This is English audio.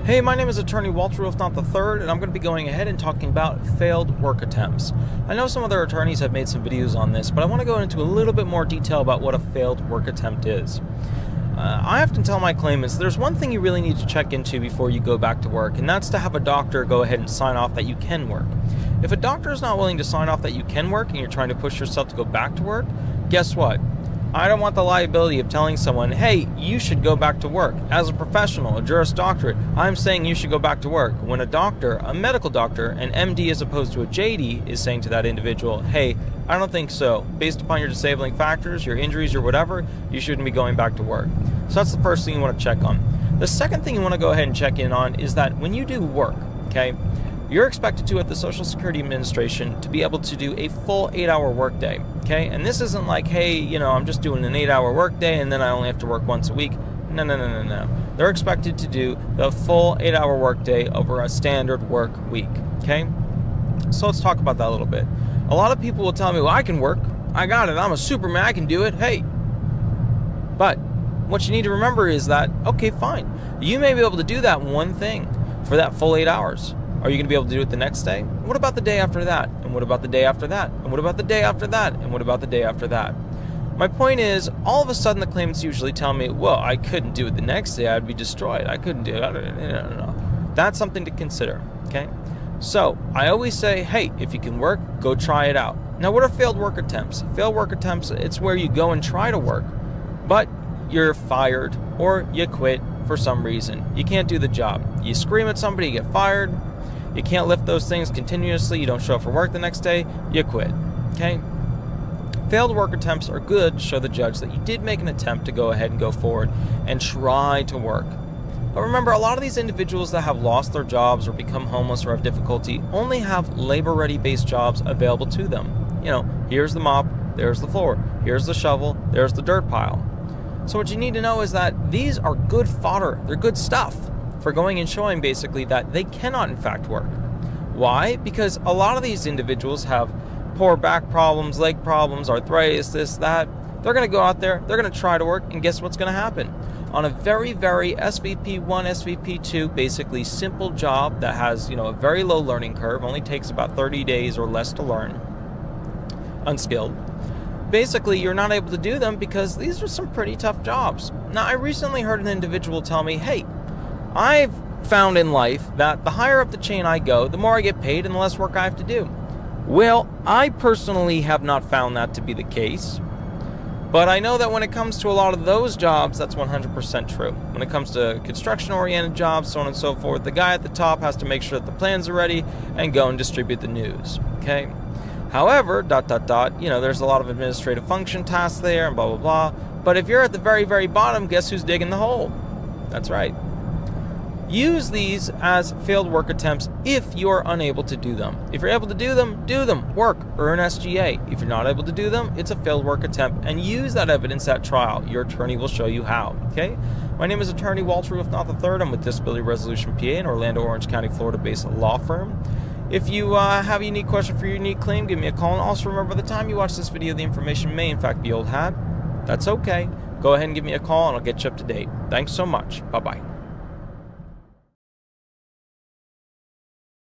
Hey, my name is attorney Walter Rudolph Hnot III, and I'm going to be going ahead and talking about failed work attempts. I know some other attorneys have made some videos on this, but I want to go into a little bit more detail about what a failed work attempt is. I often tell my claimants there's one thing you really need to check into before you go back to work, and that's to have a doctor go ahead and sign off that you can work. If a doctor is not willing to sign off that you can work and you're trying to push yourself to go back to work, guess what? I don't want the liability of telling someone, hey, you should go back to work. As a professional, a Juris Doctorate, I'm saying you should go back to work. When a doctor, a medical doctor, an MD as opposed to a JD, is saying to that individual, hey, I don't think so. Based upon your disabling factors, your injuries, or whatever, you shouldn't be going back to work. So that's the first thing you want to check on. The second thing you want to go ahead and check in on is that when you do work, okay, you're expected to, at the Social Security Administration, to be able to do a full 8-hour workday, okay? And this isn't like, hey, you know, I'm just doing an 8-hour workday and then I only have to work once a week. No. They're expected to do the full 8-hour workday over a standard work week, okay? So let's talk about that a little bit. A lot of people will tell me, well, I can work. I got it. I'm a Superman. I can do it. Hey. But what you need to remember is that, okay, fine. You may be able to do that one thing for that full 8 hours. Are you going to be able to do it the next day? What about the day after that? And what about the day after that? And what about the day after that? And what about the day after that? My point is, all of a sudden the claimants usually tell me, well, I couldn't do it the next day. I'd be destroyed. I couldn't do it. No. That's something to consider, okay? So I always say, hey, if you can work, go try it out. Now, what are failed work attempts? Failed work attempts, it's where you go and try to work, but you're fired or you quit for some reason. You can't do the job. You scream at somebody, you get fired. You can't lift those things continuously, you don't show up for work the next day, you quit, okay? Failed work attempts are good to show the judge that you did make an attempt to go ahead and go forward and try to work. But remember, a lot of these individuals that have lost their jobs or become homeless or have difficulty only have labor-ready based jobs available to them. You know, here's the mop, there's the floor, here's the shovel, there's the dirt pile. So what you need to know is that these are good fodder, they're good stuff for going and showing basically that they cannot in fact work. Why? Because a lot of these individuals have poor back problems, leg problems, arthritis, this, that. They're going to go out there, they're going to try to work, and guess what's going to happen? On a very, very SVP1, SVP2, basically simple job that has, you know, a very low learning curve, only takes about 30 days or less to learn, unskilled. Basically, you're not able to do them because these are some pretty tough jobs. Now, I recently heard an individual tell me, hey, I've found in life that the higher up the chain I go, the more I get paid and the less work I have to do. Well, I personally have not found that to be the case, but I know that when it comes to a lot of those jobs, that's 100% true. When it comes to construction-oriented jobs, so on and so forth, the guy at the top has to make sure that the plans are ready and go and distribute the news, okay? However, you know, there's a lot of administrative function tasks there and blah, blah, blah. But if you're at the very, very bottom, guess who's digging the hole? That's right. Use these as failed work attempts if you're unable to do them. If you're able to do them, work, earn SGA. If you're not able to do them, it's a failed work attempt, and use that evidence at trial. Your attorney will show you how, okay? My name is attorney Walter Rudolph Hnot III. I'm with Disability Resolution PA, an Orlando, Orange County, Florida-based law firm. If you have a unique question for your unique claim, give me a call. And also remember, by the time you watch this video, the information may in fact be old hat. That's okay. Go ahead and give me a call, and I'll get you up to date. Thanks so much. Bye-bye.